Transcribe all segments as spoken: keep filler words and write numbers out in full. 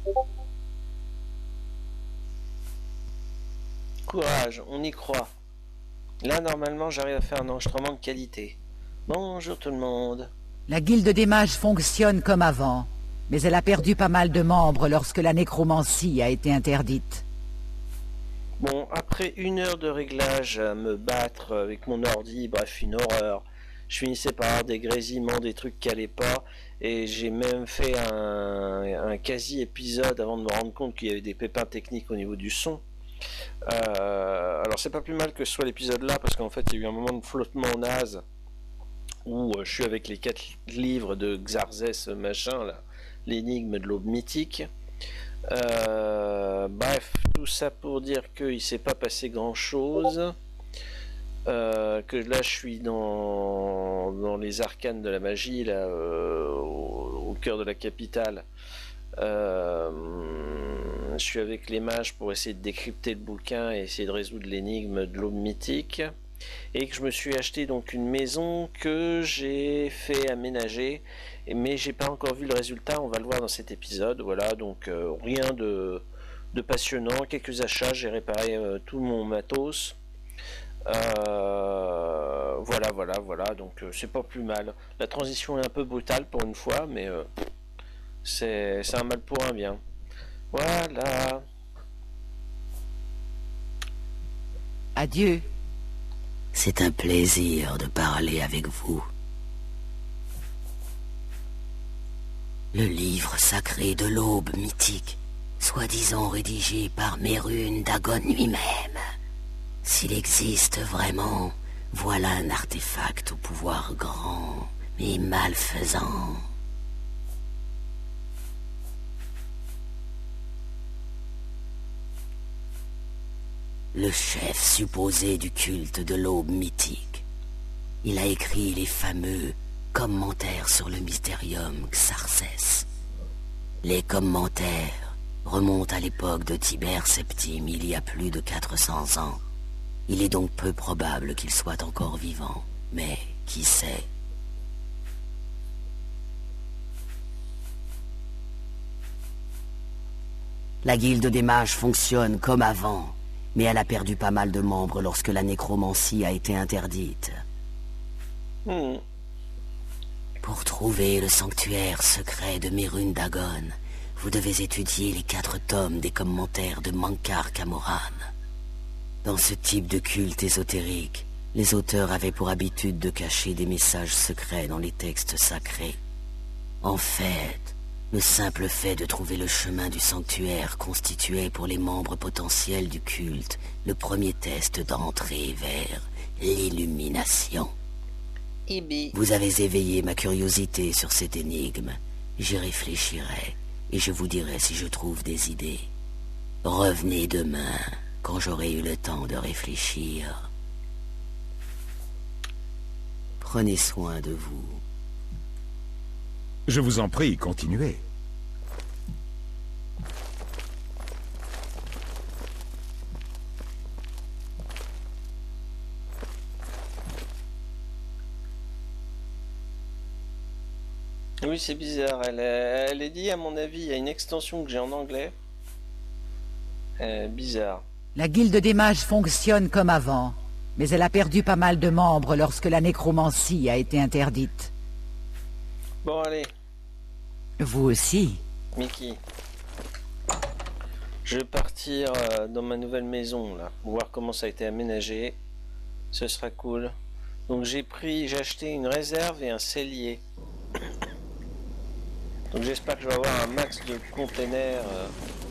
Courage, on y croit. Là, normalement, j'arrive à faire un enregistrement de qualité. Bonjour tout le monde. La guilde des mages fonctionne comme avant, mais elle a perdu pas mal de membres lorsque la nécromancie a été interdite. Bon, après une heure de réglage à me battre avec mon ordi, bref, une horreur. Je finissais par avoir des grésillements, des trucs qui allaient pas, et j'ai même fait un, un quasi-épisode avant de me rendre compte qu'il y avait des pépins techniques au niveau du son. Euh, alors c'est pas plus mal que ce soit l'épisode là, parce qu'en fait il y a eu un moment de flottement naze, où euh, je suis avec les quatre livres de Xarzès machin, là, l'énigme de l'aube mythique. Euh, bref, tout ça pour dire qu'il s'est pas passé grand chose. Euh, que là je suis dans, dans les arcanes de la magie, là, euh, au, au cœur de la capitale. Euh, je suis avec les mages pour essayer de décrypter le bouquin et essayer de résoudre l'énigme de l'aube mythique. Et que je me suis acheté donc une maison que j'ai fait aménager, mais j'ai pas encore vu le résultat, on va le voir dans cet épisode. Voilà, donc euh, rien de, de passionnant, quelques achats, j'ai réparé euh, tout mon matos. Euh, voilà, voilà, voilà, donc euh, c'est pas plus mal. La transition est un peu brutale pour une fois, mais euh, c'est, c'est un mal pour un bien. Voilà. Adieu. C'est un plaisir de parler avec vous. Le livre sacré de l'aube mythique, soi-disant rédigé par Mérune Dagon lui-même. S'il existe vraiment, voilà un artefact au pouvoir grand mais malfaisant. Le chef supposé du culte de l'aube mythique. Il a écrit les fameux commentaires sur le mystérium Xarzès. Les commentaires remontent à l'époque de Tibère Septime, il y a plus de quatre cents ans. Il est donc peu probable qu'il soit encore vivant, mais qui sait? La guilde des mages fonctionne comme avant, mais elle a perdu pas mal de membres lorsque la nécromancie a été interdite. Hmm. Pour trouver le sanctuaire secret de Mérune Dagon, vous devez étudier les quatre tomes des commentaires de Mankar Camoran. Dans ce type de culte ésotérique, les auteurs avaient pour habitude de cacher des messages secrets dans les textes sacrés. En fait, le simple fait de trouver le chemin du sanctuaire constituait pour les membres potentiels du culte le premier test d'entrée vers l'illumination. Ibi. Vous avez éveillé ma curiosité sur cette énigme. J'y réfléchirai et je vous dirai si je trouve des idées. Revenez demain, quand j'aurai eu le temps de réfléchir. Prenez soin de vous. Je vous en prie, continuez. Oui, c'est bizarre. Elle est, elle est dit, à mon avis, il y a une extension que j'ai en anglais. Euh, bizarre. La guilde des mages fonctionne comme avant, mais elle a perdu pas mal de membres lorsque la nécromancie a été interdite. Bon, allez, Vous aussi. Mickey. Je vais partir euh, dans ma nouvelle maison, là, pour voir comment ça a été aménagé. Ce sera cool. Donc j'ai pris, j'ai acheté une réserve et un cellier. Donc j'espère que je vais avoir un max de containers euh,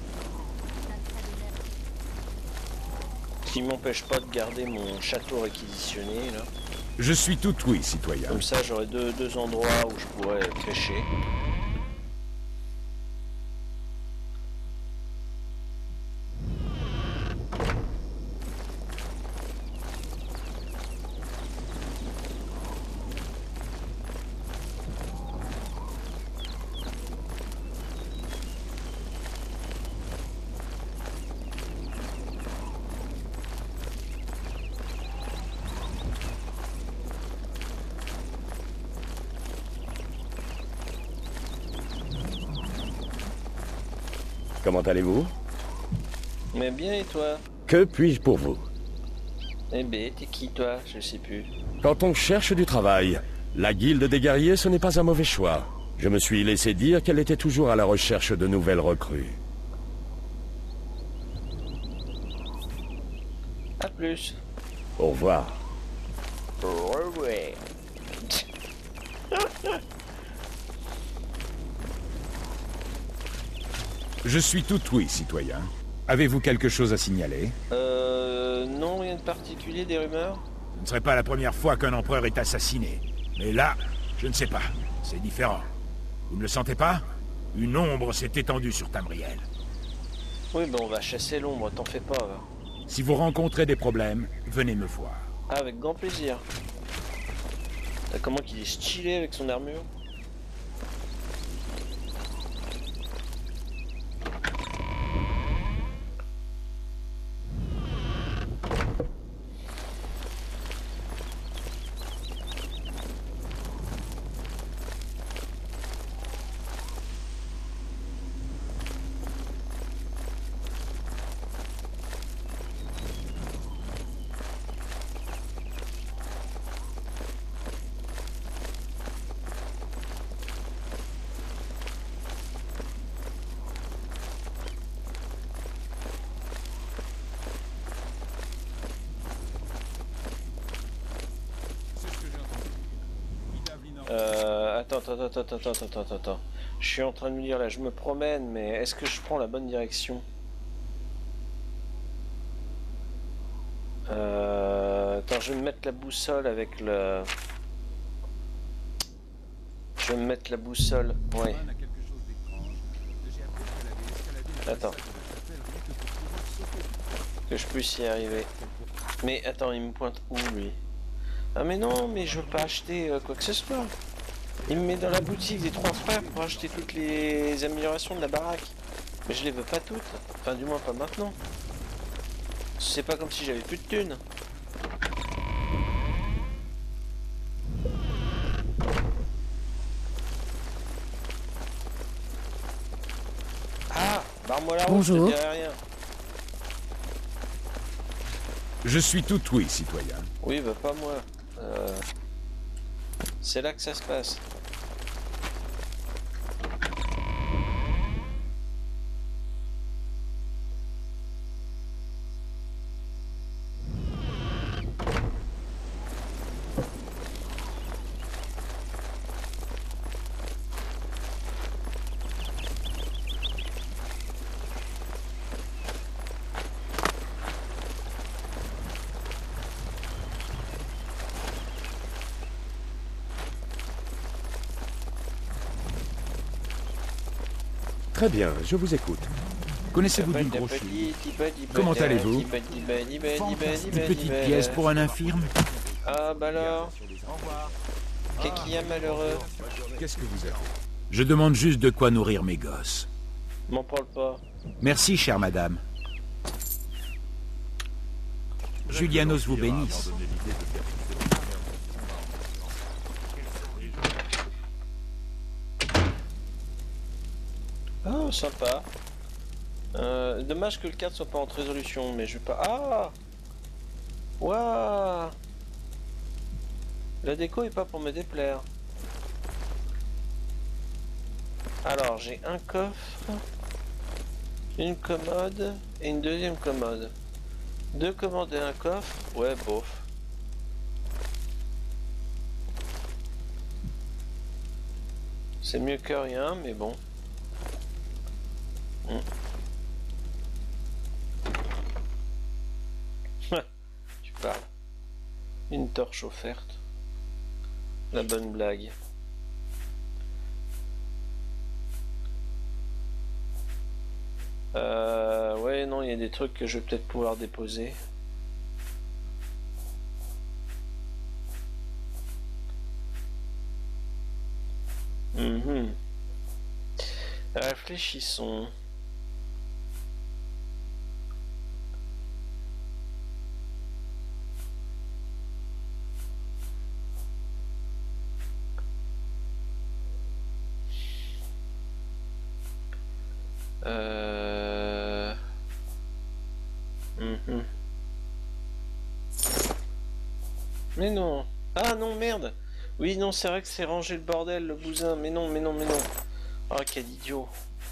qui m'empêche pas de garder mon château réquisitionné là. Je suis tout oui, citoyen. Comme ça j'aurai deux, deux endroits où je pourrais pêcher. Comment allez-vous? Mais bien, et toi? Que puis-je pour vous? Eh ben, t'es qui, toi? Je sais plus. Quand on cherche du travail, la guilde des guerriers, ce n'est pas un mauvais choix. Je me suis laissé dire qu'elle était toujours à la recherche de nouvelles recrues. À plus. Au revoir. Ouais. Je suis tout oui, citoyen. Avez-vous quelque chose à signaler? Euh... Non, rien de particulier, des rumeurs? Ce ne serait pas la première fois qu'un empereur est assassiné. Mais là, je ne sais pas. C'est différent. Vous ne le sentez pas? Une ombre s'est étendue sur Tamriel. Oui, ben on va chasser l'ombre, t'en fais pas, va. Si vous rencontrez des problèmes, venez me voir. Ah, avec grand plaisir. T'as comment qu'il est stylé avec son armure? Euh, attends, attends, attends, attends, attends, attends, attends, attends. Je suis en train de me dire là, je me promène, mais est-ce que je prends la bonne direction? euh, Attends, je vais me mettre la boussole avec le... Je vais me mettre la boussole, ouais. Attends. Que je puisse y arriver. Mais attends, il me pointe où lui? Ah mais non, mais je veux pas acheter euh, quoi que ce soit. Il me met dans la boutique des trois frères pour acheter toutes les améliorations de la baraque. Mais je les veux pas toutes. Enfin du moins pas maintenant. C'est pas comme si j'avais plus de thunes. Ah, barre-moi la route, je te Bonjour. dirai rien. Je suis tout oui, citoyen. Oui, bah pas moi. Euh, C'est là que ça se passe. Très bien, je vous écoute. Connaissez-vous du Groschut? Comment allez-vous? Fantastique petite pièce pour un infirme. Ah bah alors, qu'est-ce qu'il y a malheureux? Qu'est-ce que vous avez? Je demande juste de quoi nourrir mes gosses. M'en parle pas. Merci, chère madame. Julianos vous bénisse. Oh, sympa. Euh, dommage que le cadre soit pas en résolution, mais je vais pas... Ah, waouh. La déco est pas pour me déplaire. Alors, j'ai un coffre, une commode et une deuxième commode. Deux commodes et un coffre, ouais, bof. C'est mieux que rien, mais bon. Hmm. Tu parles. Une torche offerte. La bonne blague. Euh, ouais, non, il y a des trucs que je vais peut-être pouvoir déposer. Mhm. Réfléchissons. Euh... Mais non. Ah non, merde. Oui, non, c'est vrai que c'est rangé le bordel, le bousin. Mais non, mais non, mais non. Oh, quel idiot.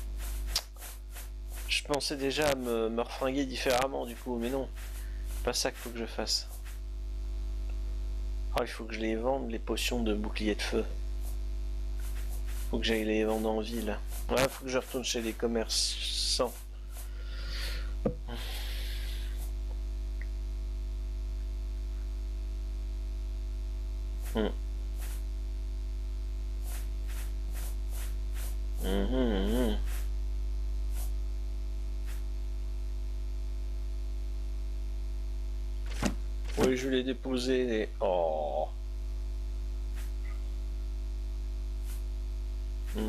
Je pensais déjà à me, me refringuer différemment, du coup. Mais non. C'est pas ça qu'il faut que je fasse. Oh, il faut que je les vende, les potions de bouclier de feu. Faut que j'aille les vendre en ville. Ouais, faut que je retourne chez les commerçants. Hmm. Mhm, mhm. Oui, je l'ai déposé. Les... Oh. Hmm.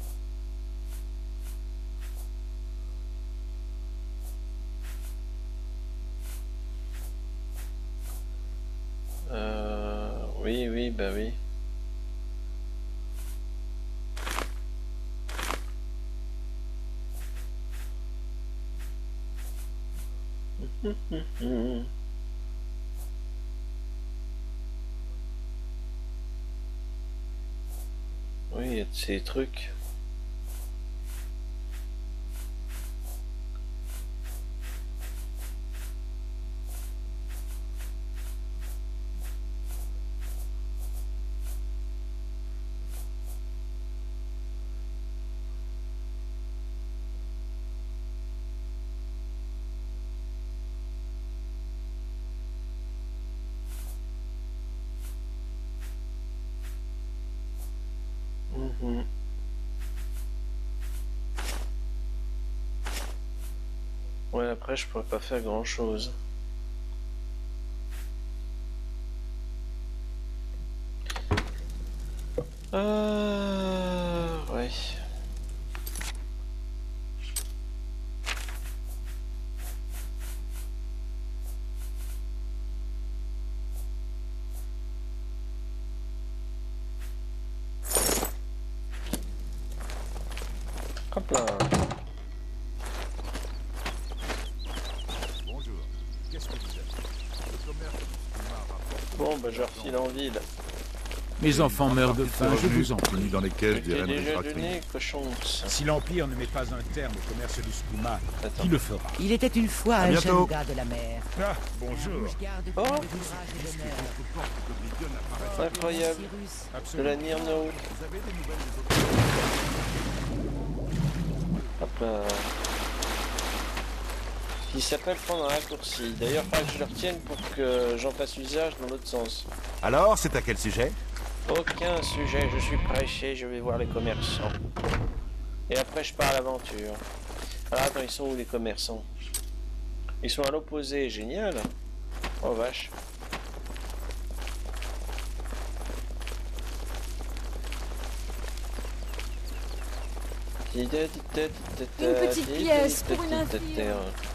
Euh... Oui, oui, bah oui. Mhm. Oui, il y a de ces trucs. Mhm. Ouais, après, je pourrais pas faire grand chose. Euh... Ouais. Hop là. Bonjour. Qu'est-ce que vous avez? Le commerce du Skouma rapporte... Bon, bah, je refile en ville. Mes enfants meurent de faim, je vous en prie. dans les Je caisses des t'ai reines déjà Ratri. donné, cochon. Si l'Empire ne met pas un terme au commerce du Skouma, Attends. qui le fera? Il était une fois À un bientôt. jeune gars de la mer. Ah, Un bonjour. rouge-garde Oh. plein de courage et d'honneur. Incroyable. Cyrus. De la Absolument. Nirno. Vous avez des nouvelles des autres? Hop là. Il s'appelle prendre un raccourci. D'ailleurs, pas que je le retienne pour que j'en fasse usage dans l'autre sens. Alors, c'est à quel sujet? Aucun sujet, je suis pressé, je vais voir les commerçants. Et après, je pars à l'aventure. Alors, attends, ils sont où les commerçants? Ils sont à l'opposé, génial. Oh vache. Une petite pièce pour une infirme.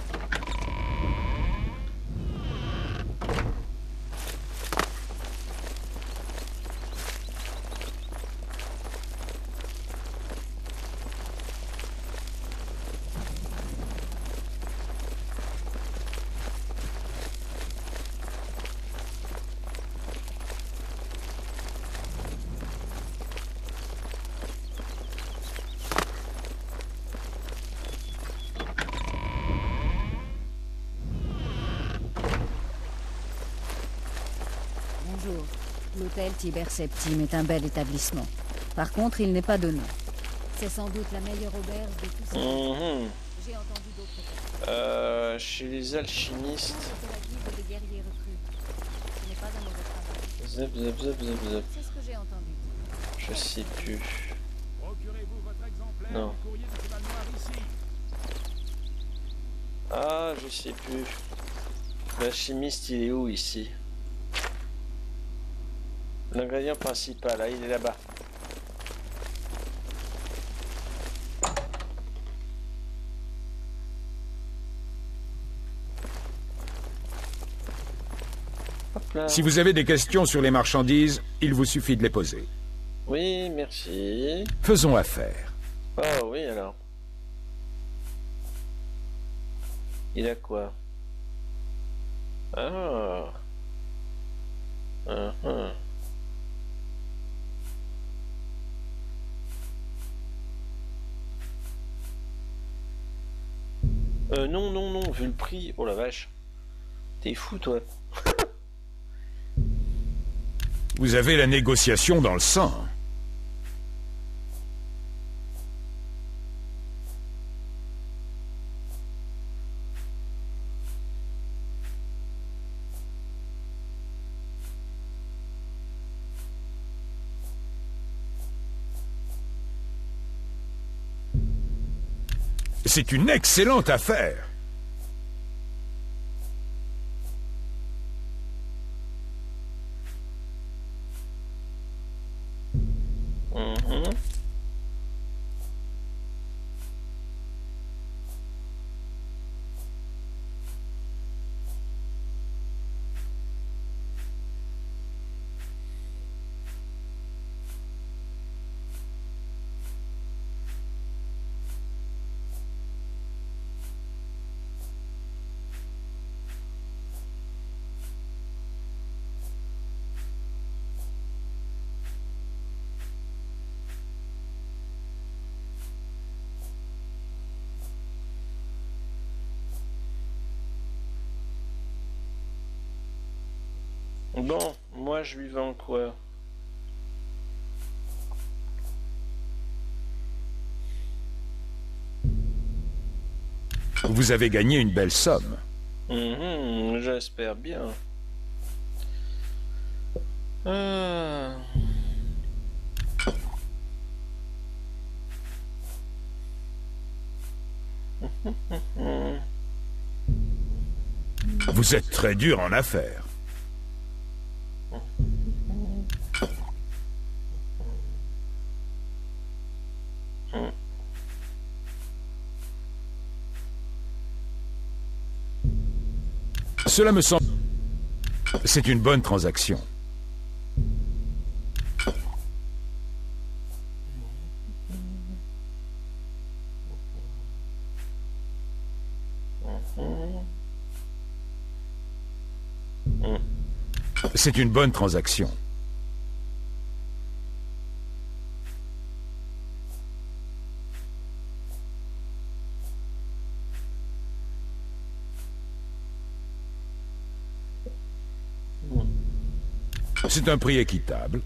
Bonjour. L'hôtel Tiber Septime est un bel établissement. Par contre, il n'est pas de nom. C'est sans doute la meilleure auberge de tous ces... Mhm. J'ai entendu d'autres choses. Euh, chez les alchimistes. C'est la guilde des guerriers recrues. Ce n'est pas un mauvais travail. Zap, zap, zap, zap, zap. C'est ce que j'ai entendu. Je sais plus. Procurez-vous votre exemplaire Non. du courrier du cheval noir ici. Ah, je sais plus. L'alchimiste, il est où ici? L'ingrédient principal, là, il est là-bas. Hop là. Si vous avez des questions sur les marchandises, il vous suffit de les poser. Oui, merci. Faisons affaire. Ah oui, alors. Il a quoi? Ah. Uh -huh. Euh, non, non, non, vu le prix, oh la vache. T'es fou, toi. Vous avez la négociation dans le sang. C'est une excellente affaire. Mm-hmm. Bon, moi je lui vends quoi? Vous avez gagné une belle somme. Mmh, j'espère bien. Ah. Vous êtes très dur en affaires. Cela me semble... C'est une bonne transaction. C'est une bonne transaction. C'est un prix équitable.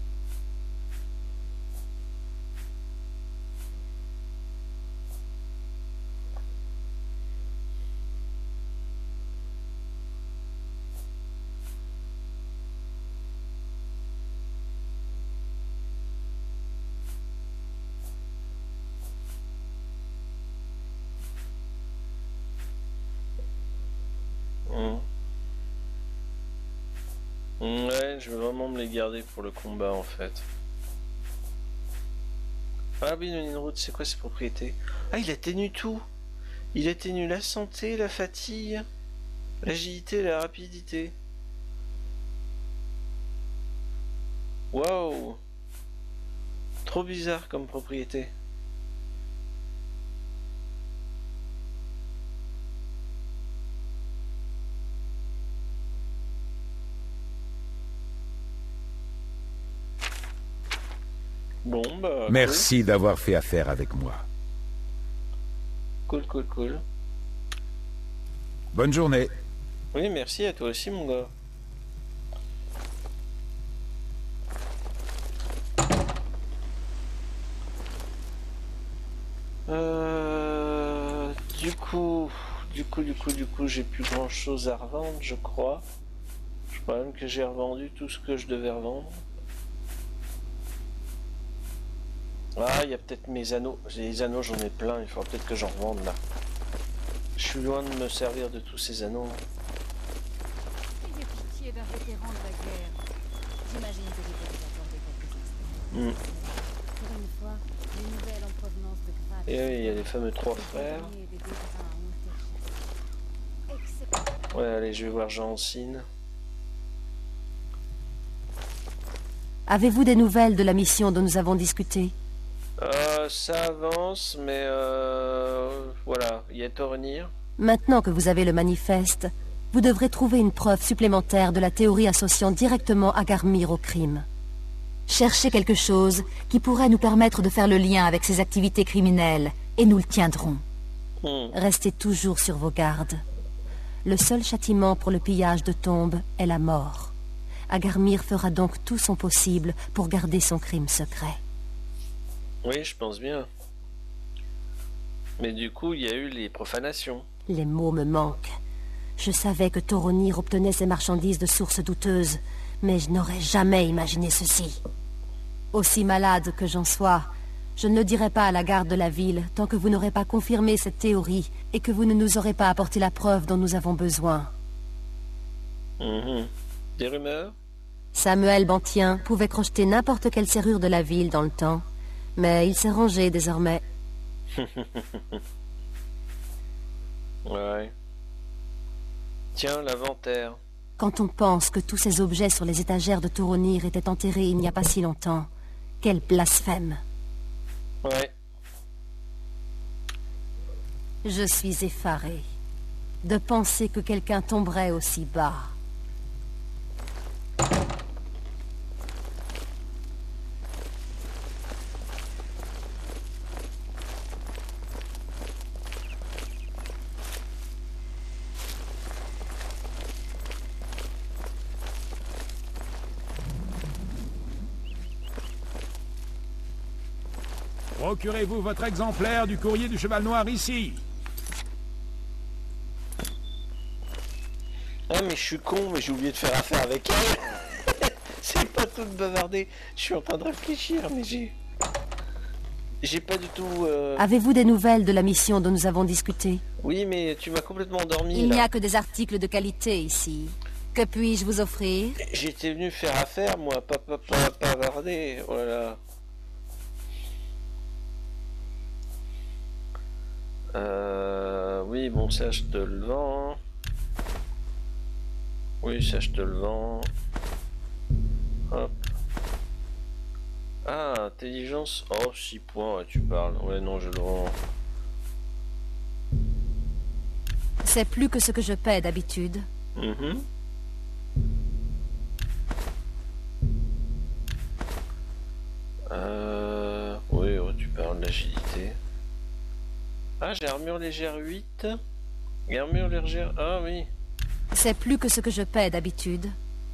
Ouais, je veux vraiment me les garder pour le combat en fait. Ah oui, le Ninroot, c'est quoi ses propriétés? Ah, il atténue tout. Il atténue la santé, la fatigue, l'agilité, la rapidité. Waouh! Trop bizarre comme propriété. Bon, bah... Merci cool. D'avoir fait affaire avec moi. Cool, cool, cool. Bonne journée. Oui, merci à toi aussi, mon gars. Euh... Du coup... Du coup, du coup, du coup, j'ai plus grand chose à revendre, je crois. Je crois même que j'ai revendu tout ce que je devais revendre. Ah, il y a peut-être mes anneaux. Les anneaux, j'en ai plein. Il faudra peut-être que j'en revende là. Je suis loin de me servir de tous ces anneaux. Ayez pitié d'un vétéran de la guerre. J'imagine que je peux vous accorder quelques instants. Mm. Pour une fois, les nouvelles en provenance de Graves. Et oui, il y a les fameux trois frères. Ouais, allez, je vais voir Jean-Cine. Avez-vous des nouvelles de la mission dont nous avons discuté? Euh, ça avance, mais euh, voilà, il y a Tornir. Maintenant que vous avez le manifeste, vous devrez trouver une preuve supplémentaire de la théorie associant directement Agarmir au crime. Cherchez quelque chose qui pourrait nous permettre de faire le lien avec ses activités criminelles, et nous le tiendrons. Hmm. Restez toujours sur vos gardes. Le seul châtiment pour le pillage de tombes est la mort. Agarmir fera donc tout son possible pour garder son crime secret. Oui, je pense bien. Mais du coup, il y a eu les profanations. Les mots me manquent. Je savais que Toronir obtenait ses marchandises de sources douteuses, mais je n'aurais jamais imaginé ceci. Aussi malade que j'en sois, je ne le dirai pas à la garde de la ville tant que vous n'aurez pas confirmé cette théorie et que vous ne nous aurez pas apporté la preuve dont nous avons besoin. Mmh. Des rumeurs? Samuel Bantien pouvait crocheter n'importe quelle serrure de la ville dans le temps, mais il s'est rangé désormais. Ouais. Tiens, l'inventaire. Quand on pense que tous ces objets sur les étagères de Toronir étaient enterrés il n'y a pas si longtemps, quel blasphème. Ouais. Je suis effaré de penser que quelqu'un tomberait aussi bas. Procurez-vous votre exemplaire du courrier du Cheval Noir ici. Ah mais je suis con, mais j'ai oublié de faire affaire avec elle. C'est pas tout de bavarder. Je suis en train de réfléchir, mais j'ai... J'ai pas du tout... Euh... Avez-vous des nouvelles de la mission dont nous avons discuté? Oui, mais tu m'as complètement endormi. Il n'y a que des articles de qualité ici. Que puis-je vous offrir? J'étais venu faire affaire, moi, pas, pas, pas, pas bavarder. Oh là là. Euh, oui, bon, ça je te le vends. Oui, ça je te le vends. Hop. Ah, intelligence. Oh, six points, ouais, tu parles. Ouais, non, je le vends. C'est plus que ce que je paie d'habitude. Mm-hmm. Euh... Oui, oh, tu parles d'agilité. Ah, j'ai armure légère huit. Et armure légère... Ah oui. C'est plus que ce que je paie d'habitude.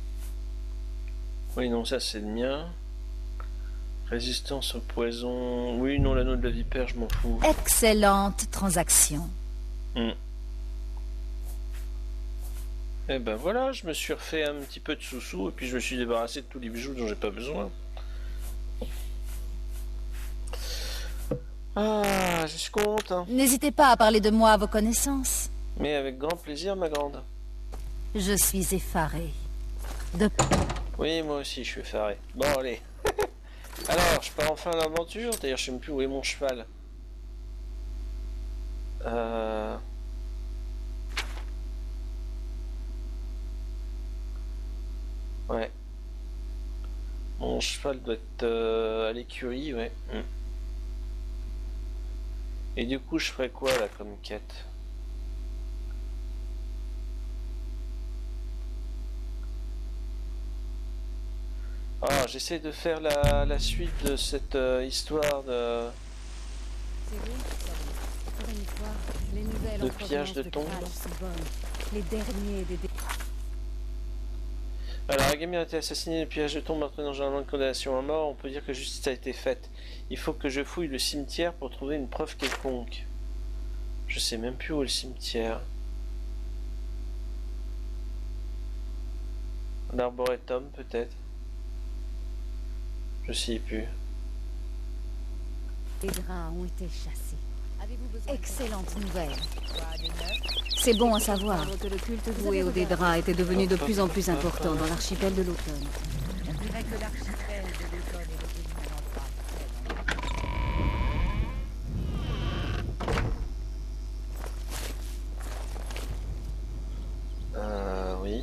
Oui, non, ça c'est le mien. Résistance au poison... Oui, non, l'anneau de la vipère, je m'en fous. Excellente transaction. Hmm. Et ben voilà, je me suis refait un petit peu de sous-sous et puis je me suis débarrassé de tous les bijoux dont j'ai pas besoin. Ah, je suis content. N'hésitez pas à parler de moi à vos connaissances. Mais avec grand plaisir, ma grande. Je suis effaré. De... Oui, moi aussi, je suis effaré. Bon, allez. Alors, je pars enfin à l'aventure. D'ailleurs, je sais même plus où est mon cheval. Euh... Ouais. Mon cheval doit être euh, à l'écurie, ouais. Mm. Et du coup, je ferais quoi là comme quête? Ah, j'essaie de faire la, la suite de cette euh, histoire de... de pillage de tombes. Les derniers des... Alors, Agamir a été assassiné, le pillage de tombes entraînant généralement une condamnation à mort. On peut dire que justice a été faite. Il faut que je fouille le cimetière pour trouver une preuve quelconque. Je sais même plus où est le cimetière. L'arboretum, peut-être. Je sais plus. Les draps ont été chassés. Excellente nouvelle. C'est bon à savoir que le culte voué au Dédra était devenu de plus en plus important dans l'archipel de l'automne. On dirait que l'archipel de l'automne est devenu un endroit. Euh, oui.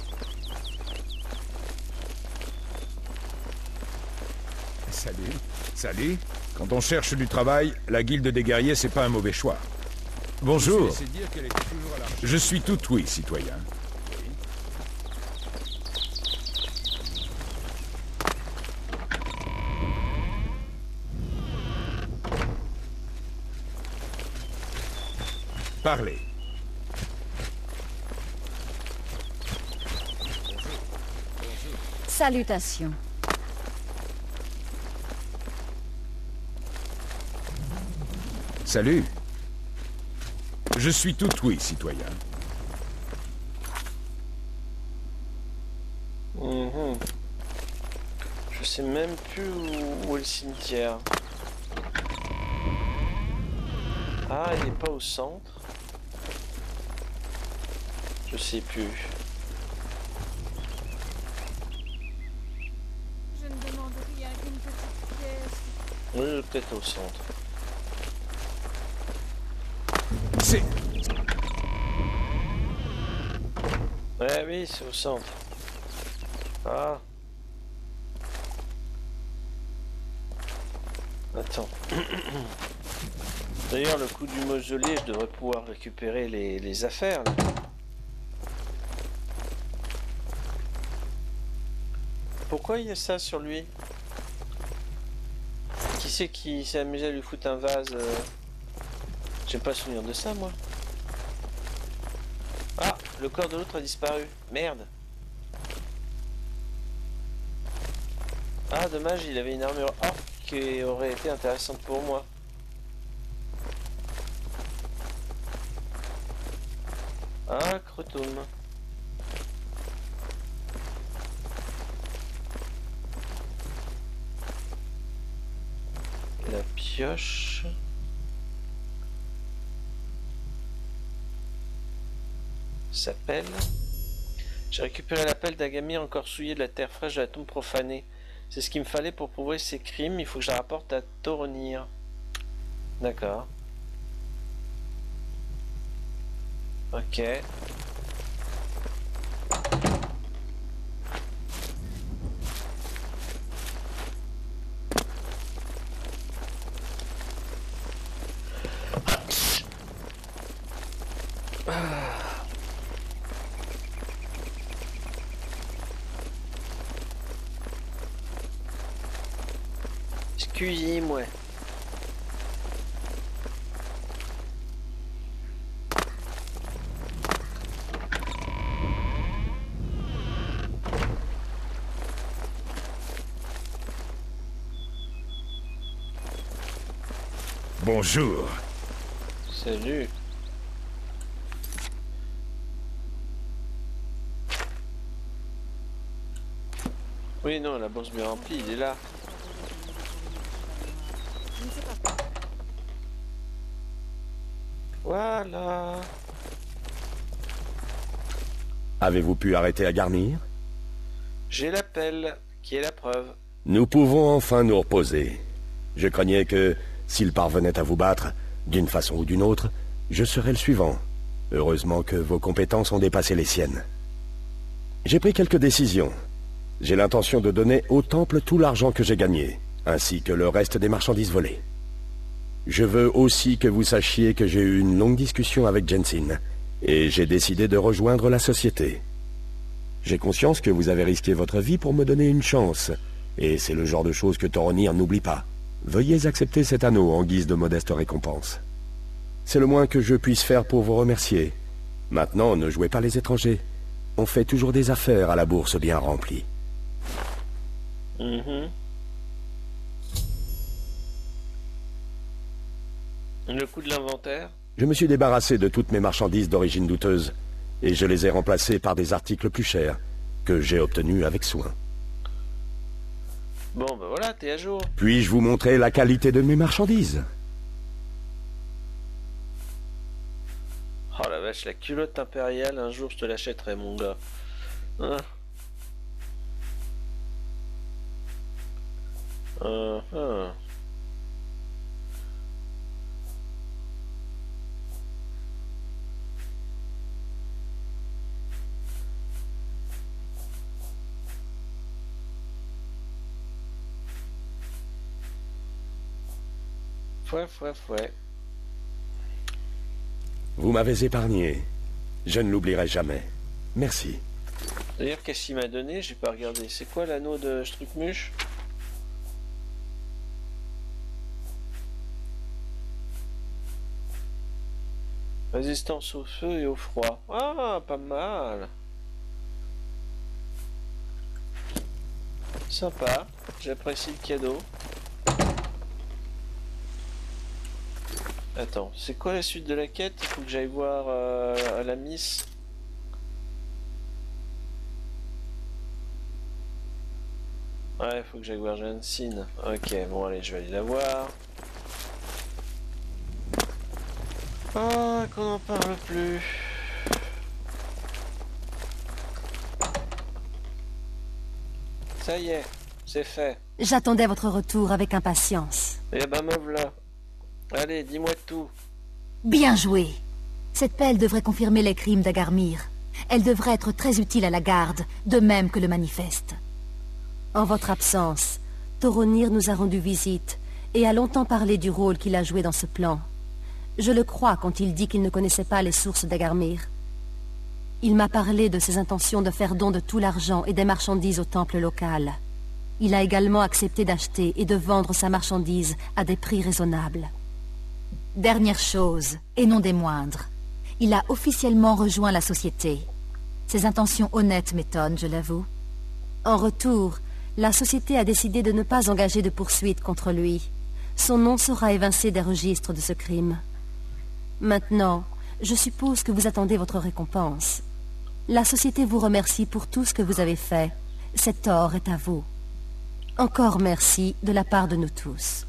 Salut. Salut. Quand on cherche du travail, la guilde des guerriers, c'est pas un mauvais choix. Bonjour. Je suis tout oui, citoyen. Parlez. Salutations. Salut. Je suis tout oui, citoyen. Mmh. Je sais même plus où, où est le cimetière. Ah, il n'est pas au centre. Je sais plus. Je ne demande rien qu'une petite pièce. Oui, peut-être au centre. C'est... Ouais, oui, c'est au centre. Ah. Attends. D'ailleurs, le coup du mausolée, je devrais pouvoir récupérer les, les affaires. Là. Pourquoi il y a ça sur lui? Qui c'est qui s'est amusé à lui foutre un vase euh... J'ai pas souvenir de ça, moi. Ah, le corps de l'autre a disparu. Merde. Ah, dommage, il avait une armure orc qui aurait été intéressante pour moi. Ah, Crotum. La pioche. S'appelle. J'ai récupéré la pelle d'Agamir encore souillée de la terre fraîche de la tombe profanée. C'est ce qu'il me fallait pour prouver ses crimes. Il faut que je la rapporte à Toronir. D'accord. Ok. Excusez-moi. Bonjour. Salut. Oui, non, la bourse bien remplie, il est là. Voilà. Avez-vous pu arrêter à garnir? J'ai la pelle, qui est la preuve. Nous pouvons enfin nous reposer. Je craignais que, s'il parvenait à vous battre, d'une façon ou d'une autre, je serais le suivant. Heureusement que vos compétences ont dépassé les siennes. J'ai pris quelques décisions. J'ai l'intention de donner au temple tout l'argent que j'ai gagné, ainsi que le reste des marchandises volées. Je veux aussi que vous sachiez que j'ai eu une longue discussion avec Jensen, et j'ai décidé de rejoindre la société. J'ai conscience que vous avez risqué votre vie pour me donner une chance, et c'est le genre de choses que Toronir n'oublie pas. Veuillez accepter cet anneau en guise de modeste récompense. C'est le moins que je puisse faire pour vous remercier. Maintenant, ne jouez pas les étrangers. On fait toujours des affaires à la bourse bien remplie. Mm-hmm. Le coût de l'inventaire? Je me suis débarrassé de toutes mes marchandises d'origine douteuse, et je les ai remplacées par des articles plus chers, que j'ai obtenus avec soin. Bon, ben voilà, t'es à jour. Puis-je vous montrer la qualité de mes marchandises? Oh la vache, la culotte impériale, un jour je te l'achèterai, mon gars. Hein? Euh, euh. Fouet, fouet, fouet. Vous m'avez épargné. Je ne l'oublierai jamais. Merci. D'ailleurs, qu'est-ce qu'il m'a donné? J'ai pas regardé. C'est quoi l'anneau de Strucmuche? Résistance au feu et au froid. Ah, pas mal. Sympa. J'apprécie le cadeau. Attends, c'est quoi la suite de la quête? Il faut que j'aille voir euh, la miss. Ouais, il faut que j'aille voir Jensine. Ok, bon allez, je vais aller la voir. Ah, qu'on n'en parle plus. Ça y est, c'est fait. J'attendais votre retour avec impatience. Eh ben me voilà. Allez, dis-moi tout. Bien joué. Cette pelle devrait confirmer les crimes d'Agarmir. Elle devrait être très utile à la garde, de même que le manifeste. En votre absence, Toronir nous a rendu visite et a longtemps parlé du rôle qu'il a joué dans ce plan. Je le crois quand il dit qu'il ne connaissait pas les sources d'Agarmir. Il m'a parlé de ses intentions de faire don de tout l'argent et des marchandises au temple local. Il a également accepté d'acheter et de vendre sa marchandise à des prix raisonnables. Dernière chose, et non des moindres, il a officiellement rejoint la société. Ses intentions honnêtes m'étonnent, je l'avoue. En retour, la société a décidé de ne pas engager de poursuite contre lui. Son nom sera évincé des registres de ce crime. Maintenant, je suppose que vous attendez votre récompense. La société vous remercie pour tout ce que vous avez fait. Cet or est à vous. Encore merci de la part de nous tous.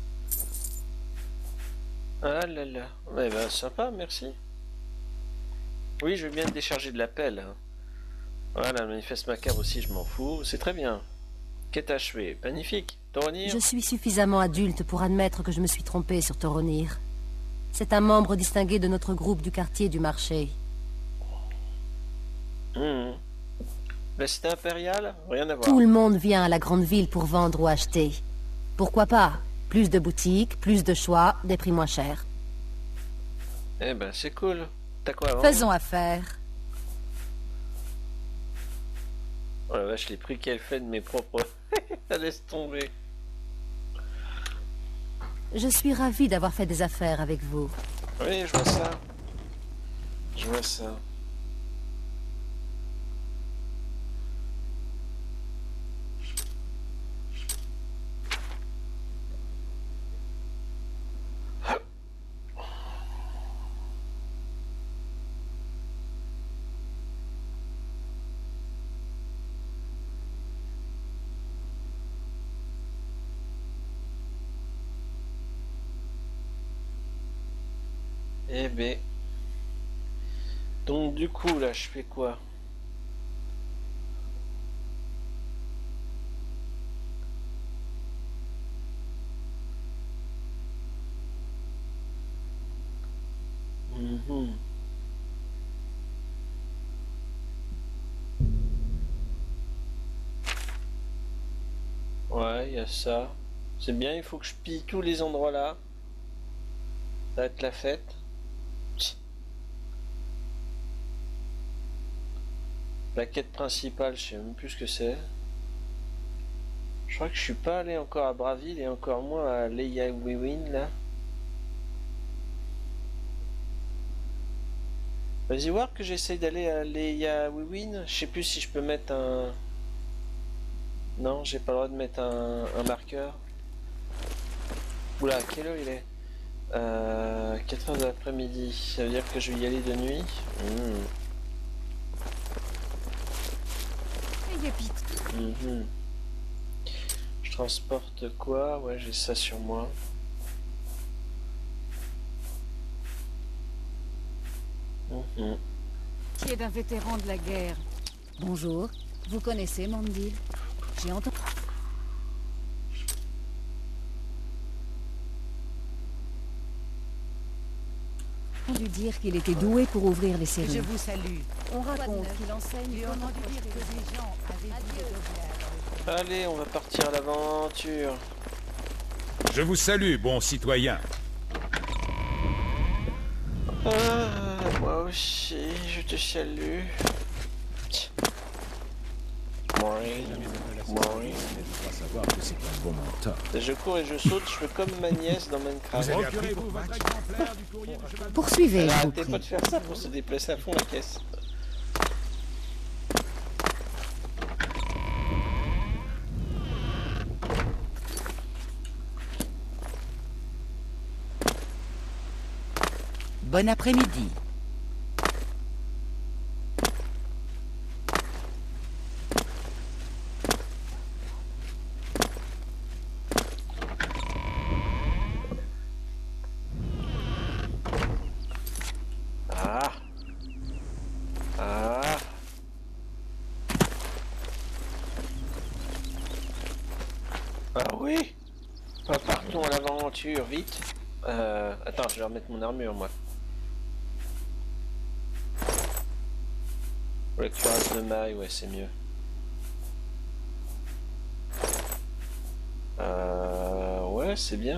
Ah là là, eh ben sympa, merci. Oui, je veux bien te décharger de la pelle. Voilà, le manifeste macabre aussi, je m'en fous. C'est très bien. Quête achevée, magnifique. Toronir. Je suis suffisamment adulte pour admettre que je me suis trompé sur Toronir. C'est un membre distingué de notre groupe du quartier du marché. Mmh. La cité impériale, rien à voir. Tout le monde vient à la grande ville pour vendre ou acheter. Pourquoi pas? Plus de boutiques, plus de choix, des prix moins chers. Eh ben, c'est cool. T'as quoi avant? Faisons affaire. Oh la vache, les prix qu'elle fait de mes propres... Ça laisse tomber. Je suis ravi d'avoir fait des affaires avec vous. Oui, je vois ça. Je vois ça. Eh ben... Donc du coup, là, je fais quoi? Mm-hmm. Ouais, il y a ça. C'est bien, il faut que je pille tous les endroits là. Ça va être la fête. La quête principale, je sais même plus ce que c'est. Je crois que je suis pas allé encore à Braville et encore moins à Leyawiwin là. Vas-y voir que j'essaye d'aller à Leyawiwin. Je sais plus si je peux mettre un... Non, j'ai pas le droit de mettre un, un marqueur. Oula, quelle heure il est? euh, quatre heures de l'après-midi. Ça veut dire que je vais y aller de nuit. Mmh. Mmh. Je transporte quoi? Ouais, j'ai ça sur moi. Mmh. Qui est d'un vétéran de la guerre. Bonjour, vous connaissez Mandil? J'ai entendu dire qu'il était doué pour ouvrir les serrures. Je vous salue. On raconte qu'il enseigne J'ai entendu dire que des gens avaient dit des objets. Allez, on va partir à l'aventure. Je vous salue, bon citoyen. Ah, moi aussi, je te salue. Je cours et je saute, je fais comme ma nièce dans Minecraft. Vous avez appris votre match? Poursuivez, je vous Arrêtez prie. pas de faire ça pour se déplacer à fond la caisse. Bon après-midi. Ah. Ah. Ah oui. Bah, partons à l'aventure, vite. Euh, attends, je vais remettre mon armure, moi. Le cuirasse de maille, ouais, c'est mieux. Euh, ouais, c'est bien.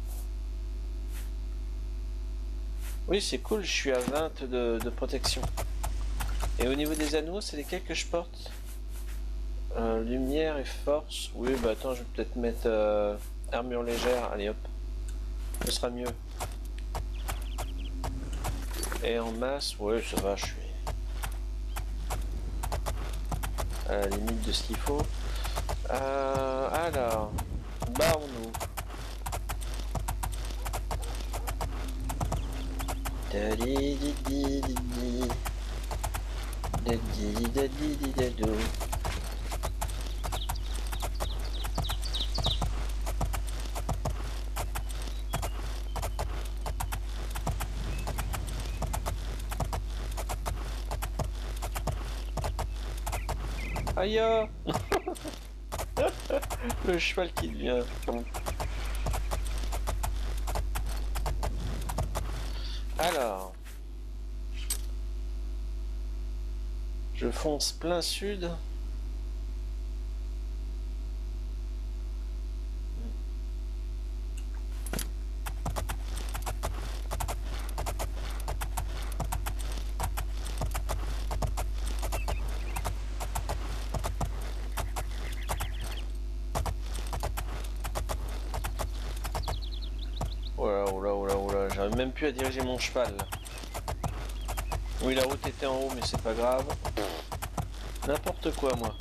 Oui, c'est cool, je suis à vingt de, de protection. Et au niveau des anneaux, c'est lesquels que je porte? euh, Lumière et force. Oui, bah attends, je vais peut-être mettre euh, armure légère. Allez hop, ce sera mieux. Et en masse, ouais, ça va, je suis à la limite de ce qu'il faut. Euh, alors, barrons-nous. Aïe. Le cheval qui devient. Alors, je fonce plein sud. Oula, oula, oula, oula, j'arrive même plus à diriger mon cheval. Là. Oui, la route était en haut, mais c'est pas grave. N'importe quoi, moi.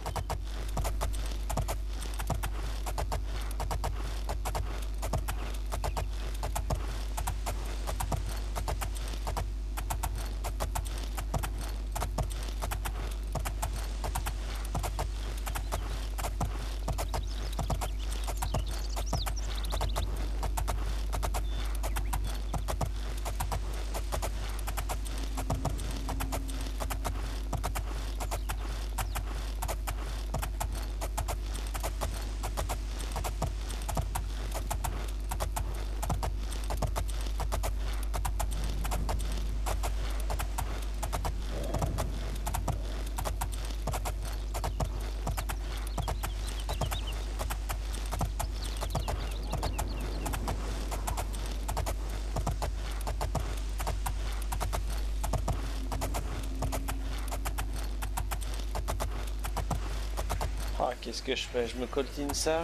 Ah, qu'est-ce que je fais? Je me coltine ça?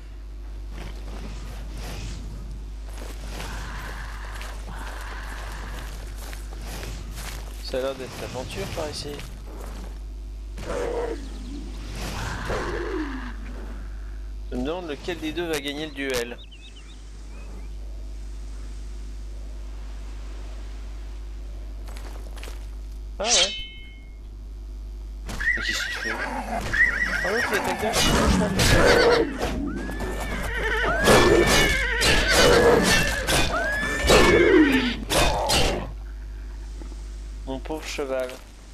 Ça a l'air d'être l'aventure par ici. Je me demande lequel des deux va gagner le duel. Ah ouais. Mais qu'est-ce qu'il fait? Ah l'autre il attaque derrière. Mon pauvre cheval.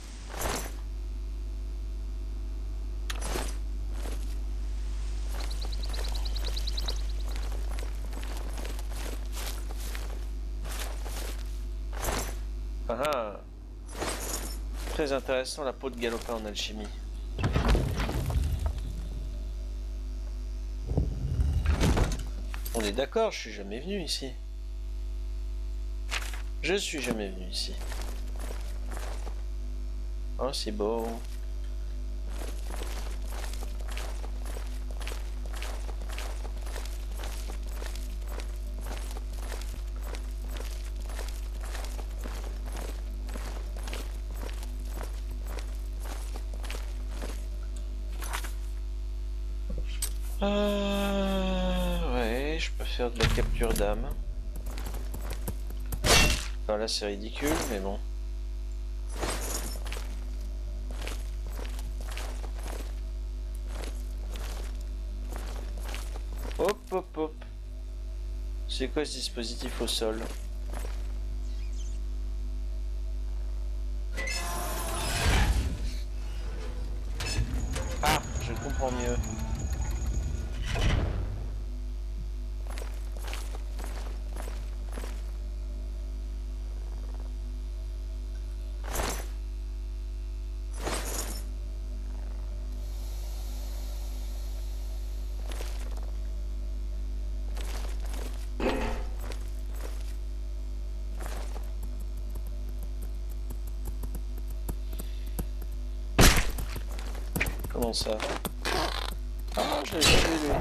Ah ah. Très intéressant la peau de galopin en alchimie. On est d'accord, je suis jamais venu ici. Je suis jamais venu ici. Oh, c'est beau. Euh... Ouais, je peux faire de la capture d'âme. Enfin, là c'est ridicule, mais bon. Hop hop hop. C'est quoi ce dispositif au sol? Ah, je comprends mieux. Comment ça? Ah, je l'ai jamais vu.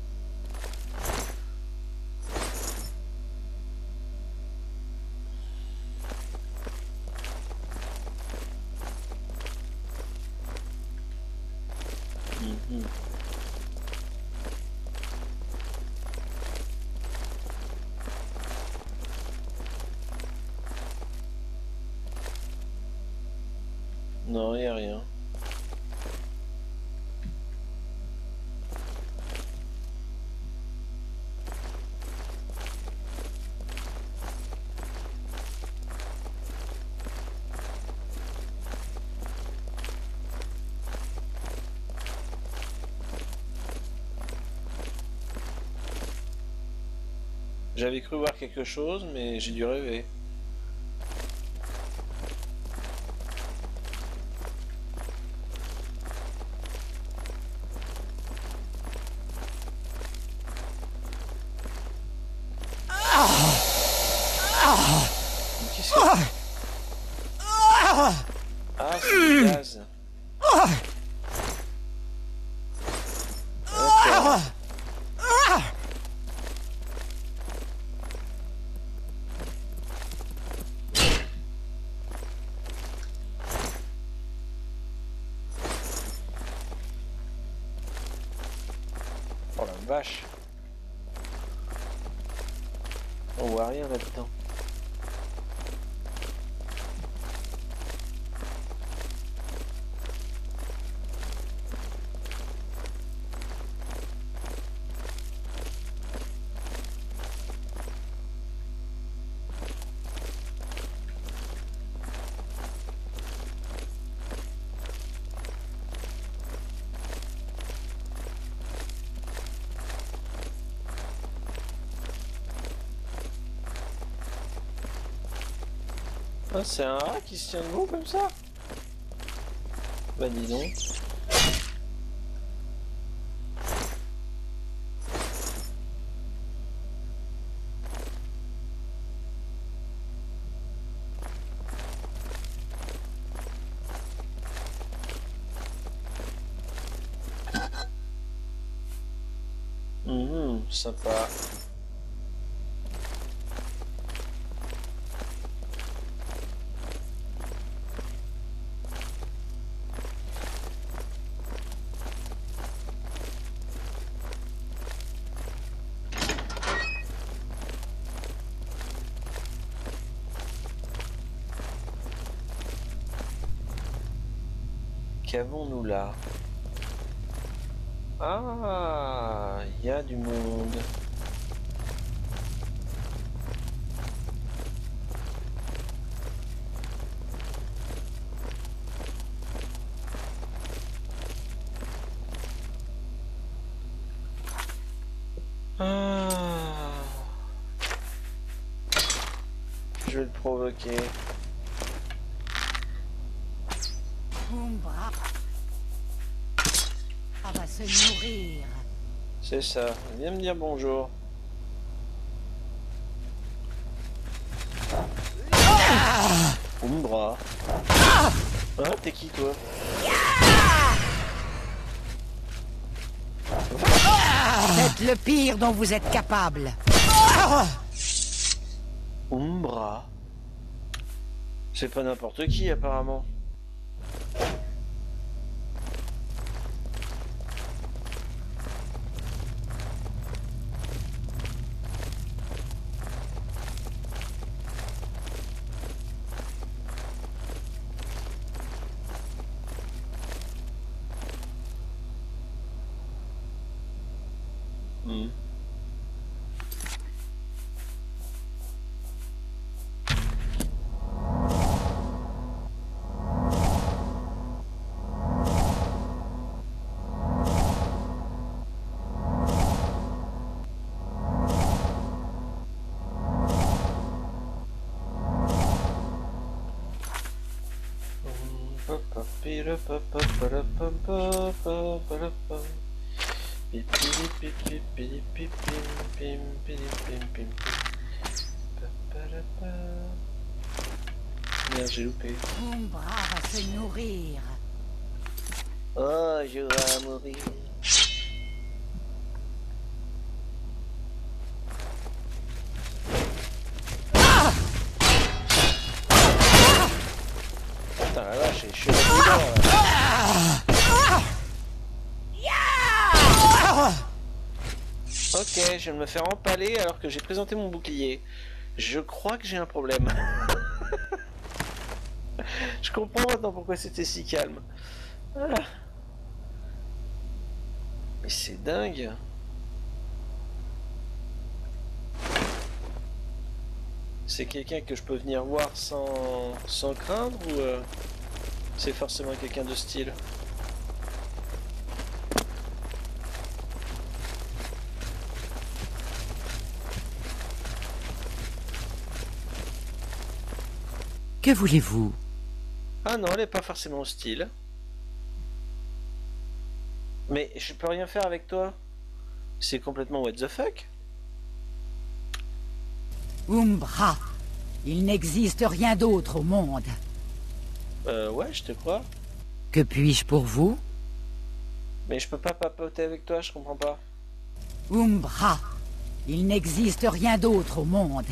Mm-hmm. Non, il n'y a rien. J'avais cru voir quelque chose, mais j'ai dû rêver. Qu'est-ce que... Ah, c'est du gaz. Okay. Oh la vache. On voit rien là-dedans. Ah, c'est un rat qui se tient debout comme ça? Bah dis donc. Mmh, sympa. Qu'avons-nous là? Ah, il y a du monde. Ah. Je vais le provoquer. Umbra. Elle va se nourrir. C'est ça. Viens me dire bonjour. Ah. Umbra. Ah, t'es qui toi? Faites le pire dont vous êtes capable. Umbra. C'est pas n'importe qui apparemment. Hmm. Merde, j'ai loupé. Umbra va se nourrir. Oh, je vais mourir. Putain la vache, je suis Ok, je viens de me faire empaler alors que j'ai présenté mon bouclier. Je crois que j'ai un problème. Je comprends maintenant pourquoi c'était si calme. Ah. Mais c'est dingue. C'est quelqu'un que je peux venir voir sans, sans craindre ou euh, c'est forcément quelqu'un de style? Que voulez-vous? Ah non, elle n'est pas forcément hostile. Mais je peux rien faire avec toi. C'est complètement what the fuck. Umbra, il n'existe rien d'autre au monde. Euh, ouais, je te crois. Que puis-je pour vous? Mais je peux pas papoter avec toi, je comprends pas. Umbra, il n'existe rien d'autre au monde.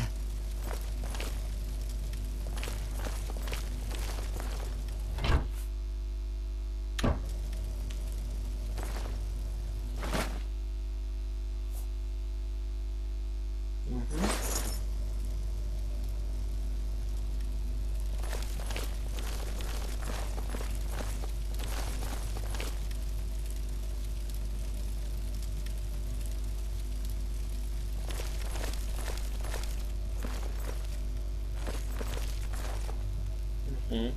Mmh.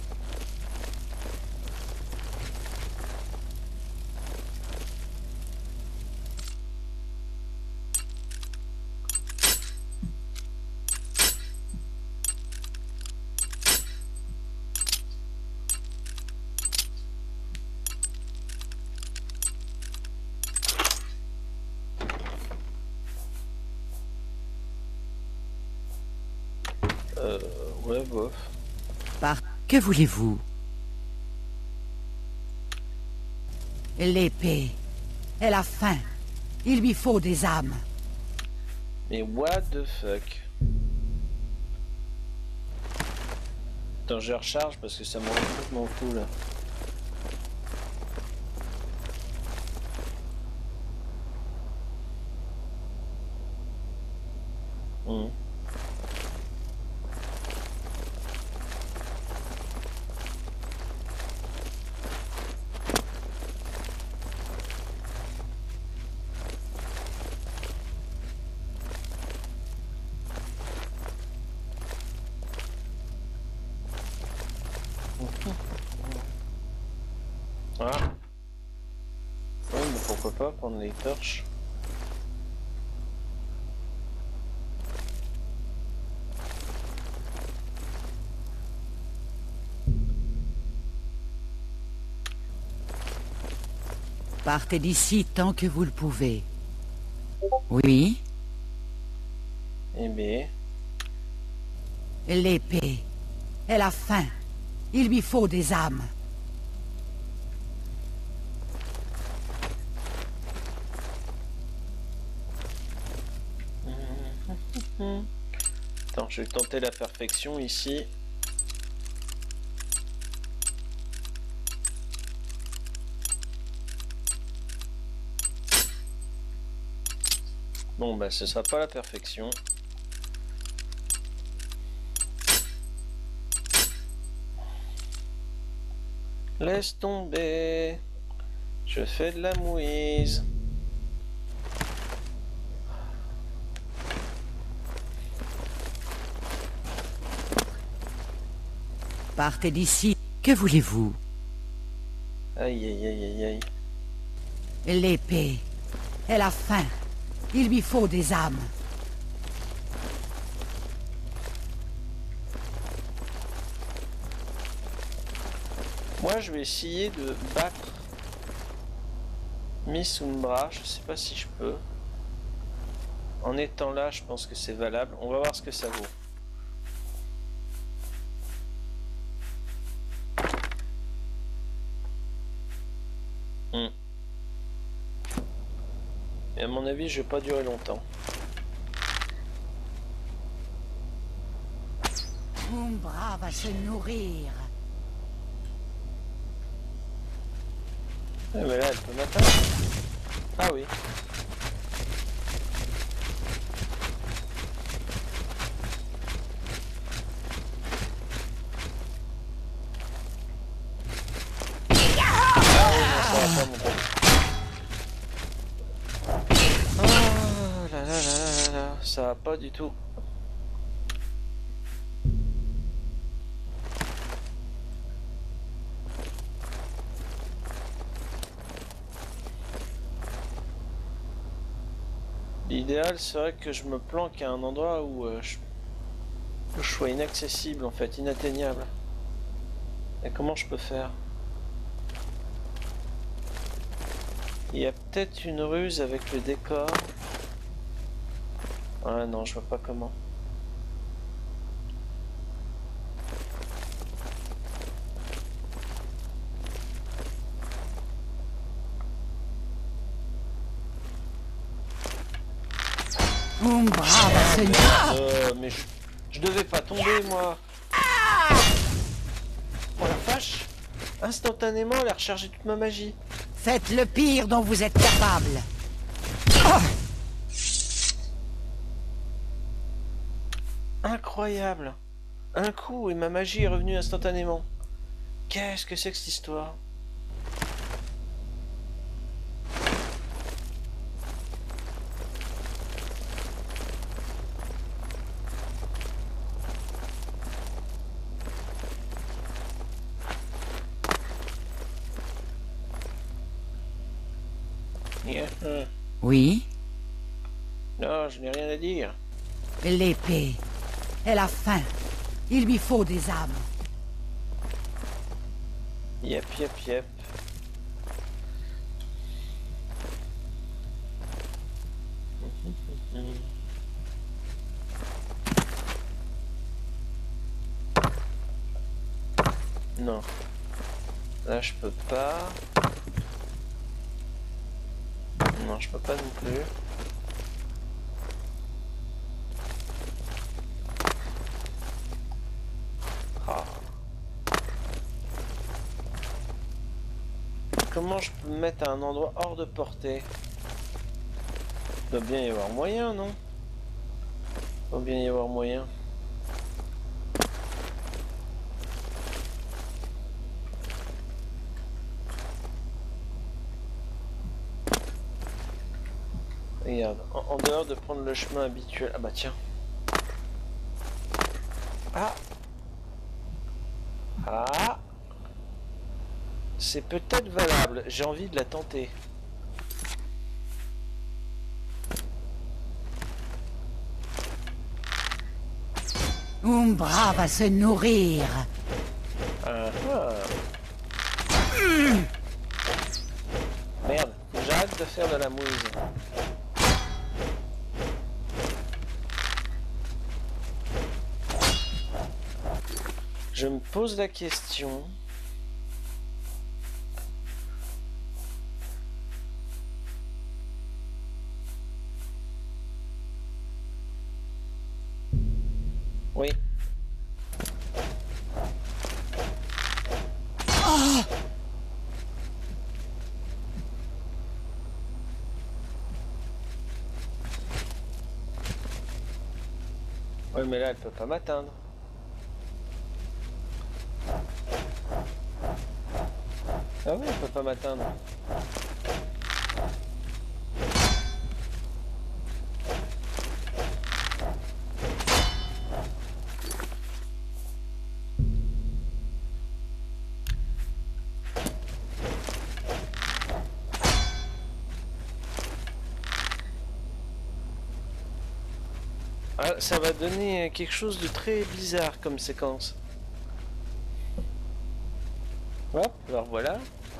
Euh, ouais, bof. Par que voulez-vous? L'épée. Elle a faim. Il lui faut des âmes. Mais what the fuck? Attends, je recharge parce que ça me rend complètement fou là. Mmh. Ah. Oui, mais pourquoi pas prendre les torches? Partez d'ici tant que vous le pouvez. Oui? Eh bien... L'épée. Elle a faim. Il lui faut des âmes. Attends, je vais tenter la perfection ici. Bon, bah ce sera pas la perfection. Laisse tomber. Je fais de la mouise. Partez d'ici. Que voulez-vous? Aïe aïe aïe aïe aïe. L'épée. Elle a faim. Il lui faut des âmes. Moi, je vais essayer de battre Miss Umbra. Je sais pas si je peux. En étant là, je pense que c'est valable. On va voir ce que ça vaut. Hmm. Et à mon avis, je vais pas durer longtemps. Umbra va se nourrir. Ah, mais là, elle peut m'atteindre. Ah oui. Ça va pas du tout. L'idéal serait que je me planque à un endroit où, euh, je... où je sois inaccessible en fait, inatteignable. Et comment je peux faire? Il y a peut-être une ruse avec le décor. Ah non, je vois pas comment. Umbra va se nourrir. Euh, mais je, je devais pas tomber moi. Oh la vache! Instantanément, elle a rechargé toute ma magie. Faites le pire dont vous êtes capable. Incroyable! Un coup et ma magie est revenue instantanément. Qu'est-ce que c'est que cette histoire? Yeah. Oui? Non, je n'ai rien à dire. L'épée. Elle a faim. Il lui faut des âmes. Yep, yep, yep. Non. Là, je peux pas. Non, je peux pas non plus. Ah. Comment je peux me mettre à un endroit hors de portée? Il doit bien y avoir moyen, non? Il doit bien y avoir moyen. Regarde, en, en dehors de prendre le chemin habituel. Ah bah tiens. Ah. Ah. C'est peut-être valable. J'ai envie de la tenter. Umbra va se nourrir. Ah, ah. Merde, faut que j'arrête de faire de la mouise. Je me pose la question. Oui. Oh! Oui, mais là, elle peut pas m'atteindre. Ah oui, elle peut pas m'atteindre. Ah, ça va donner quelque chose de très bizarre comme séquence. Hop, alors voilà.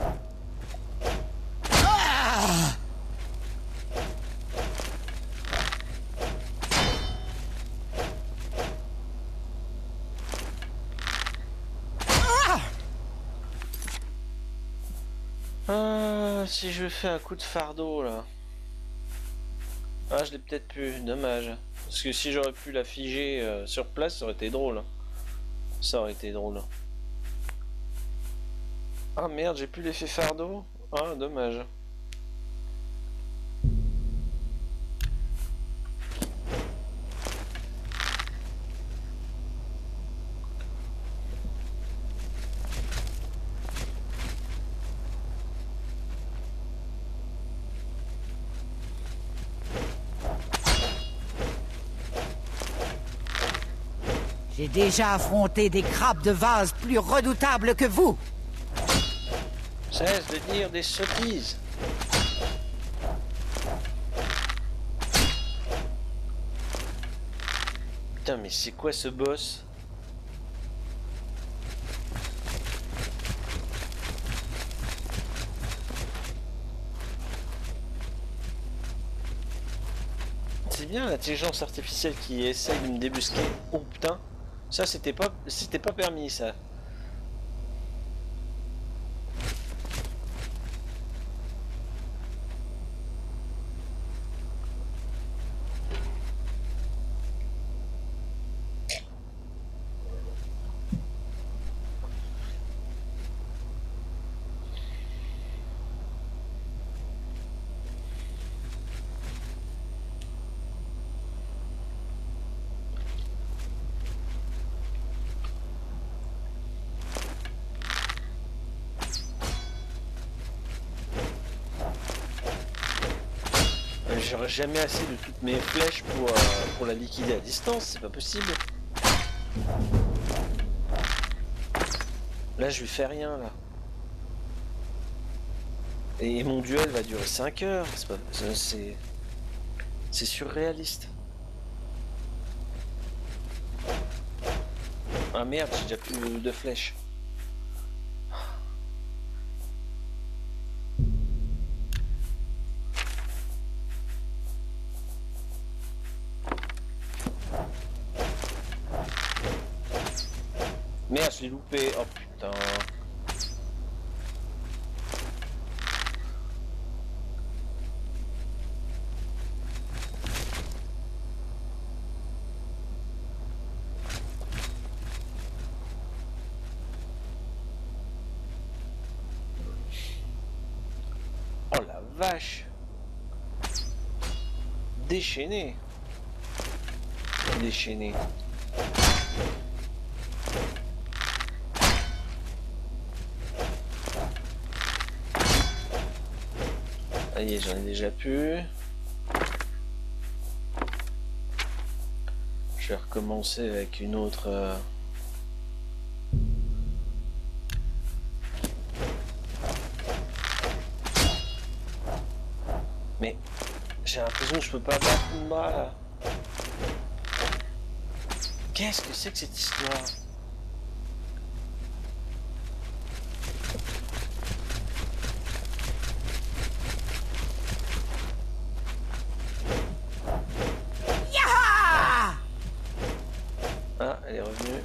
Ah Ah, si je fais un coup de fardeau là. Ah, je l'ai peut-être pu, dommage. Parce que si j'aurais pu la figer euh, sur place, ça aurait été drôle. Ça aurait été drôle. Ah merde, j'ai plus l'effet fardeau. Ah, dommage. J'ai déjà affronté des crabes de vase plus redoutables que vous. Cesse de dire des sottises. Putain, mais c'est quoi ce boss? C'est bien l'intelligence artificielle qui essaye de me débusquer. Oh putain, ça c'était pas, c'était pas permis ça. J'aurai jamais assez de toutes mes flèches pour, euh, pour la liquider à distance, c'est pas possible. Là je lui fais rien là. Et mon duel va durer cinq heures, c'est pas... c'est... c'est surréaliste. Ah merde, j'ai déjà plus de flèches. Merde, je l'ai loupé. Oh putain. Oh la vache. Déchaîné. Déchaîné. Allez, j'en ai déjà pu. Je vais recommencer avec une autre... Euh... Mais j'ai l'impression que je peux pas battre une bras là. Qu'est-ce que c'est que cette histoire? Ah, elle est revenue.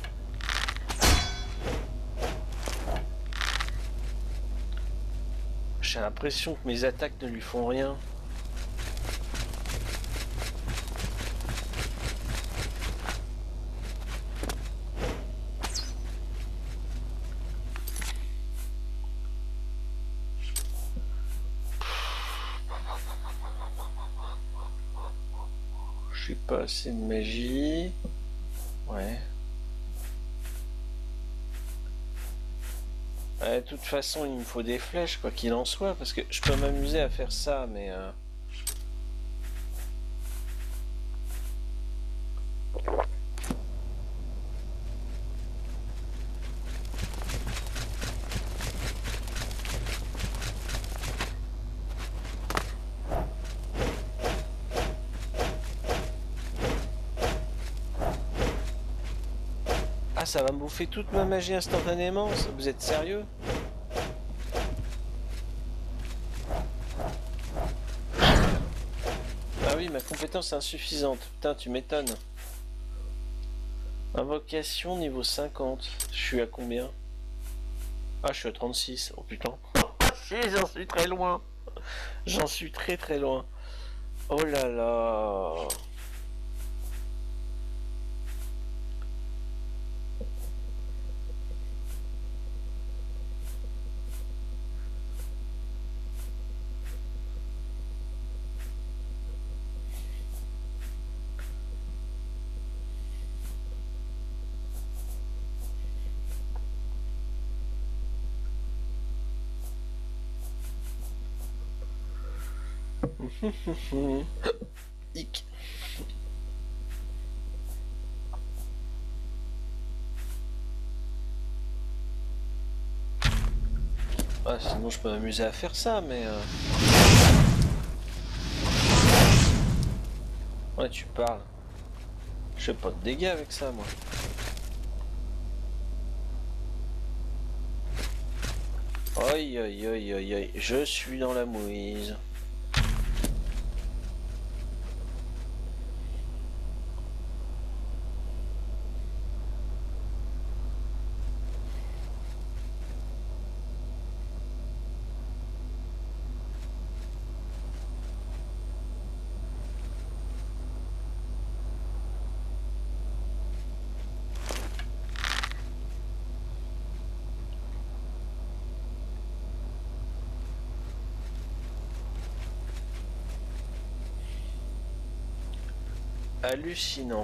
J'ai l'impression que mes attaques ne lui font rien. J'ai pas assez de magie. Ouais. Ouais, de toute façon, il me faut des flèches, quoi qu'il en soit, parce que je peux m'amuser à faire ça, mais... Euh... ça va me bouffer toute ma magie instantanément? Vous êtes sérieux? Ah oui, ma compétence est insuffisante. Putain, tu m'étonnes. Invocation niveau cinquante. Je suis à combien? Ah, je suis à trente-six. Oh putain. Si, j'en suis très loin. J'en suis très très loin. Oh là là. Hic. Ah, sinon je peux m'amuser à faire ça, mais euh... ouais, tu parles. Je fais pas de dégâts avec ça, moi. Aïe aïe aïe aïe aïe, je suis dans la mouise. Hallucinant.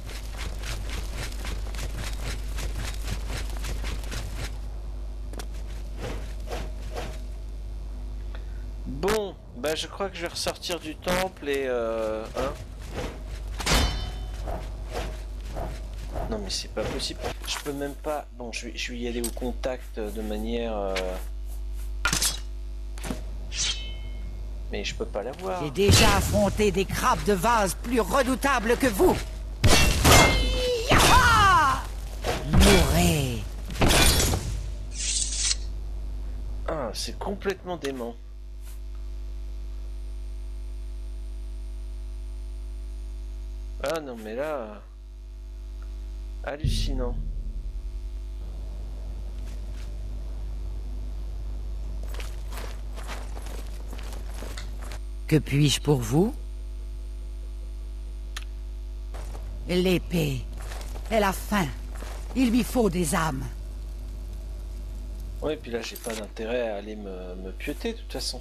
Bon, bah je crois que je vais ressortir du temple et euh, hein. Non mais c'est pas possible. Je peux même pas. Bon, je vais, je vais y aller au contact de manière. Euh... Mais je peux pas l'avoir. J'ai déjà affronté des crabes de vase plus redoutables que vous. Mourez. Ah, c'est complètement dément. Ah non mais là... hallucinant. Que puis-je pour vous? L'épée. Elle a faim. Il lui faut des âmes. Ouais, et puis là, j'ai pas d'intérêt à aller me, me pioter, de toute façon.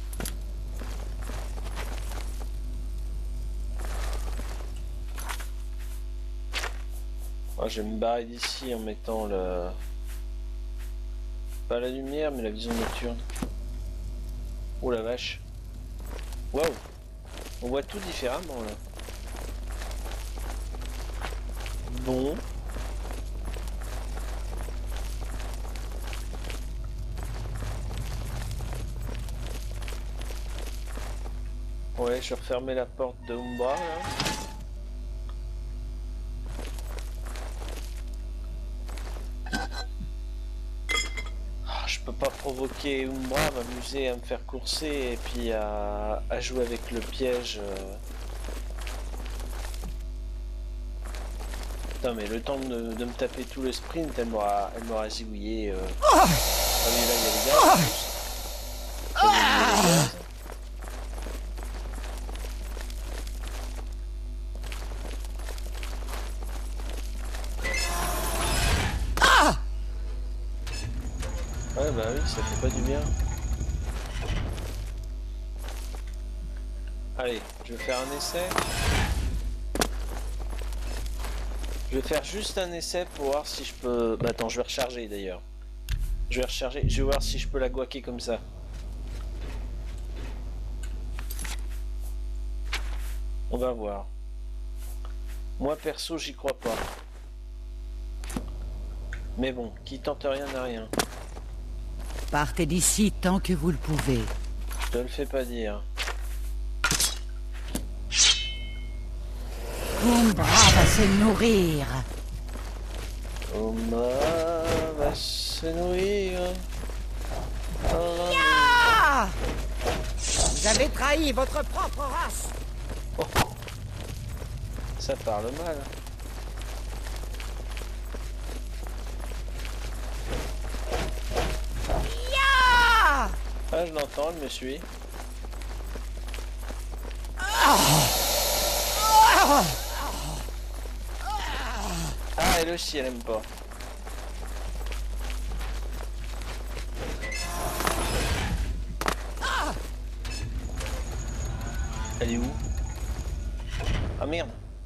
Ah, je vais me barrer d'ici en mettant le... pas la lumière, mais la vision nocturne. Oh la vache. Waouh, on voit tout différemment là. Bon. Ouais, je vais refermer la porte de Umbra là. Je peux pas provoquer Umbra, m'amuser à me faire courser et puis à, à jouer avec le piège. Euh... Putain, mais le temps de, de me taper tout le sprint, elle m'aura elle m'aura zigouillé. Euh... Ah oui, là il y a les gars. Ah ouais, bah oui, ça fait pas du bien. Allez, je vais faire un essai. Je vais faire juste un essai pour voir si je peux... Bah attends, je vais recharger d'ailleurs. Je vais recharger, je vais voir si je peux la guaquer comme ça. On va voir. Moi perso, j'y crois pas. Mais bon, qui tente rien n'a rien. Partez d'ici tant que vous le pouvez. Je te le fais pas dire. Umbra va se nourrir. Oma va se nourrir. Ya! Vous avez trahi votre propre race. Oh. Ça parle mal. Ya! Ah, je l'entends, elle me suit. Ah, elle aussi, elle aime pas. Elle est où? Ah merde.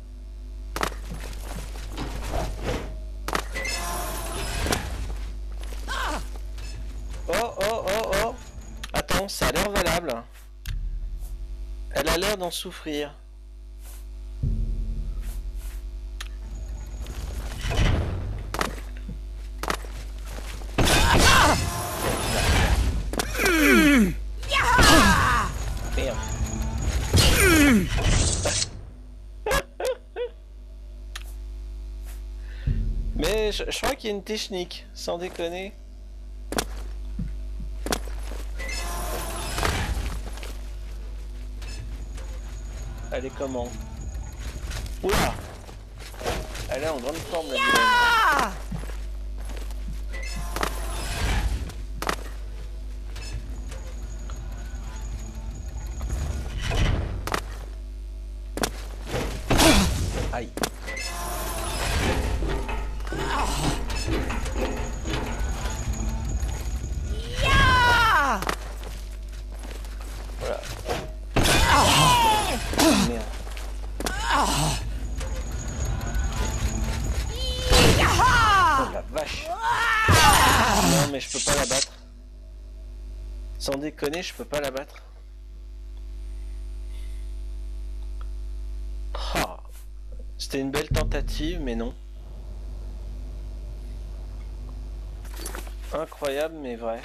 Oh oh oh oh. Attends, ça a l'air valable. Elle a l'air d'en souffrir. Merde. Mais je, je crois qu'il y a une technique, sans déconner. Elle est comment? Oula! Elle est en grande forme, la vilaine. Aïe. Voilà. Merde. Oh la vache. Non mais je peux pas la battre. Sans déconner, je peux pas la battre. Ah. C'était une belle tentative, mais non. Incroyable, mais vrai.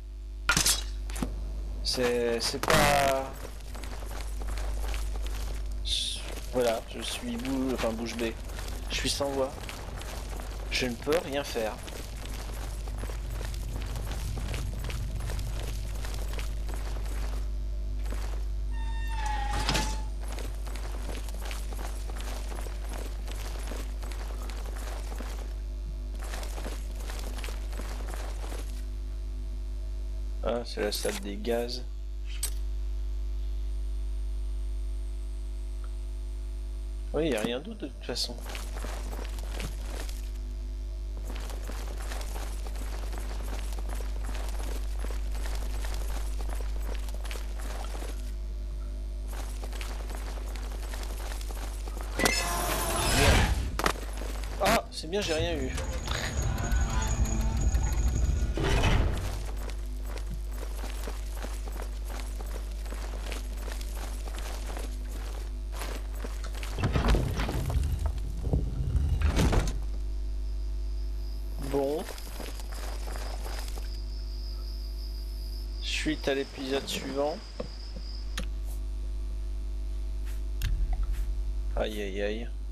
C'est c'est pas... Voilà, je suis bou... enfin, bouche bée. Je suis sans voix. Je ne peux rien faire. Ah, c'est la salle des gaz. Oui, il n'y a rien d'autre de toute façon. Merde. Ah, c'est bien, j'ai rien eu. Bon. Suite à l'épisode suivant. Aïe aïe aïe.